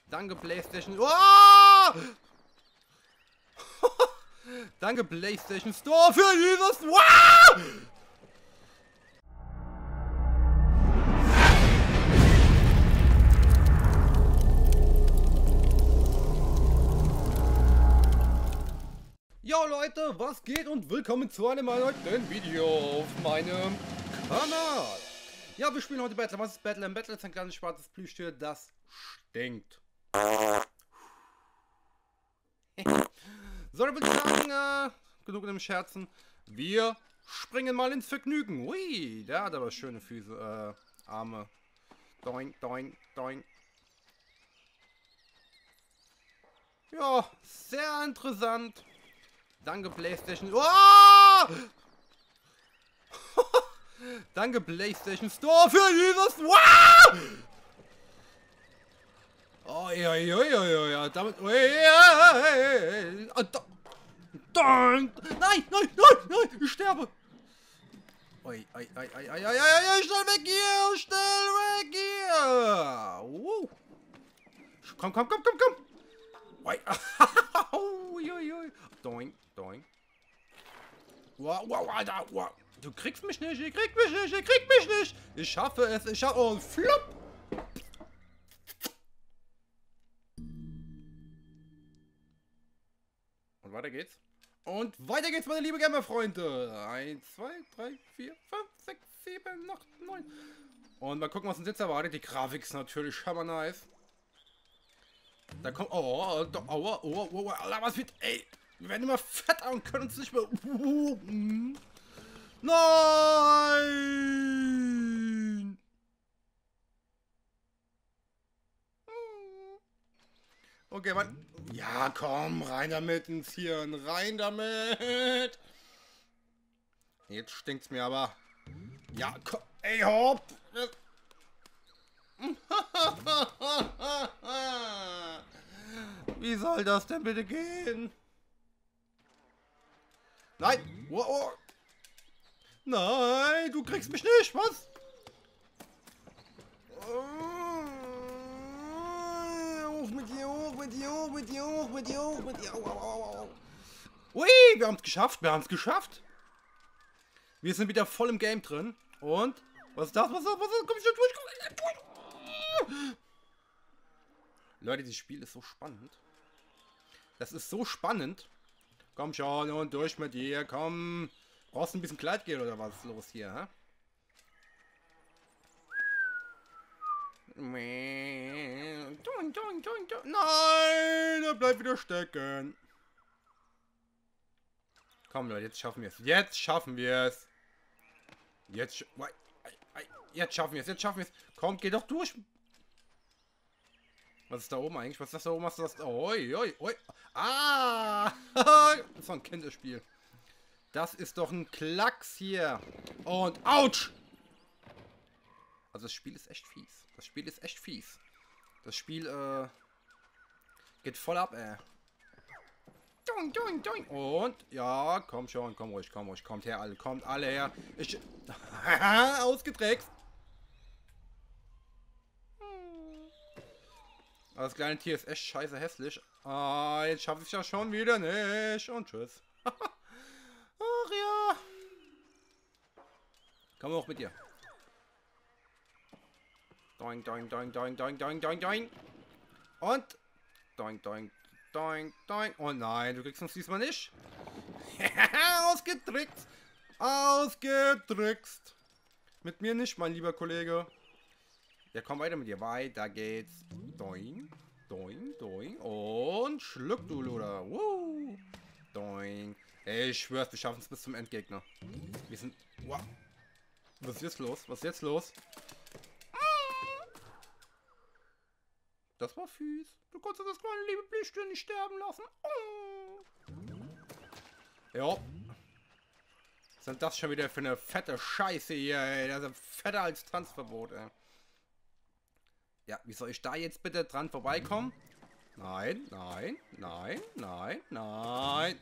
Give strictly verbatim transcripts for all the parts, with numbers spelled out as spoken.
Danke, PlayStation. Oh! Danke, PlayStation Store, für dieses. Wow! Jo Leute, was geht und willkommen zu einem neuen Video auf meinem Kanal. Ja, wir spielen heute Battle. Was ist Battle? Im Battle ist ein kleines schwarzes Plüschtier, das stinkt. So, dann würde ich sagen, äh, genug mit dem Scherzen. Wir springen mal ins Vergnügen. Ui, der hat aber schöne Füße, äh, Arme. Doing, doing, doing. Ja, sehr interessant. Danke, PlayStation. Oh! Danke, PlayStation Store, für dieses. Wow! Oh, ja, ja, ja, ja, ja, damit. Oh, ja, oh, da, nein, nein, nein, nein, ich sterbe. Oi, oi, oi, oi, oi, oi, oi, schnell weg hier, schnell weg hier. Uh. Komm, komm, komm, komm, komm. Oi. Ui, ui, ui. Doing, doing. Wow, wow, Alter, wow. Du kriegst mich nicht, ihr kriegt mich nicht, ihr kriegt mich nicht. Ich schaffe es, ich schaffe. Und flupp. Und weiter geht's. Und weiter geht's, meine liebe Gamer-Freunde. eins, zwei, drei, vier, fünf, sechs, sieben, acht, neun. Und mal gucken, was uns jetzt erwartet. Die Grafik ist natürlich hammer nice. Da kommt. Oh, oh, oh, oh, oh, oh, Alter, was wird. Ey, wir werden immer fetter und können uns nicht mehr. Nein! Okay, Mann. Ja, komm, rein damit ins Hirn. Rein damit. Jetzt stinkt's mir aber. Ja, komm. Ey, hopp. Wie soll das denn bitte gehen? Nein. Oh, oh. Nein, du kriegst mich nicht. Was? Hoch mit dir, hoch mit dir, hoch mit dir, hoch mit dir, hoch mit dir. Au, au, au. Ui, wir haben es geschafft. Wir haben es geschafft. Wir sind wieder voll im Game drin. Und? Was ist das? Was ist das? Was ist das? Komm ich nicht durch? Komm ich nicht durch? Leute, dieses Spiel ist so spannend. Das ist so spannend. Komm schon und durch mit dir. Komm. Brauchst du ein bisschen Kleidgel oder was ist los hier, hä? Nein, er bleibt wieder stecken. Komm Leute, jetzt schaffen wir es. Jetzt schaffen wir es. Jetzt, jetzt schaffen wir es. Jetzt schaffen wir es. Komm, geh doch durch. Was ist da oben eigentlich? Was ist das da oben? Was ist das? Oi, oi, oi. Ah! Das ist doch ein Kinderspiel. Das ist doch ein Klacks hier. Und ouch! Also das Spiel ist echt fies. Das Spiel ist echt fies. Das Spiel, äh, geht voll ab, ey. Doing, doing, doing. Und, ja, komm schon, komm ruhig, komm ruhig. Kommt her, alle, kommt alle her. Ich, ausgetrickst. Aber das kleine Tier ist echt scheiße hässlich. Ah, jetzt schaffe ich ja schon wieder nicht. Und tschüss. Ach ja. Komm hoch mit dir. Doing, doing, doing, doing, doing, doing, doing, doing. Und. Doing, doing, doing, doing. Oh nein, du kriegst uns diesmal nicht. Ausgetrickst. Ausgetrickst. Mit mir nicht, mein lieber Kollege. Ja, komm weiter mit dir. Weiter geht's. Doing, doing, doing. Und schluck, du Luder. Woo. Doing. Ey, ich schwör's, wir schaffen es bis zum Endgegner. Wir sind. Wow. Was ist jetzt los? Was ist jetzt los? Das war fies. Du konntest das kleine liebe Plüschtier nicht sterben lassen. Oh. Ja. Was sind das schon wieder für eine fette Scheiße hier, ey? Das ist fetter als Tanzverbot, ey. Ja, wie soll ich da jetzt bitte dran vorbeikommen? Nein, nein, nein, nein, nein.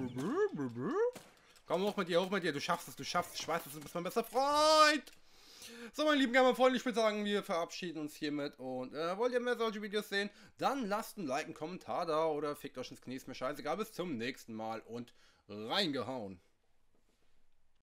Komm hoch mit dir, hoch mit dir. Du schaffst es, du schaffst es. Ich weiß, du bist mein bester Freund. So, meine lieben Gamer-Freunde, ich würde sagen, wir verabschieden uns hiermit. Und äh, wollt ihr mehr solche Videos sehen? Dann lasst ein Like, einen Kommentar da oder fickt euch ins Knie, ist mir scheißegal. Bis zum nächsten Mal und reingehauen.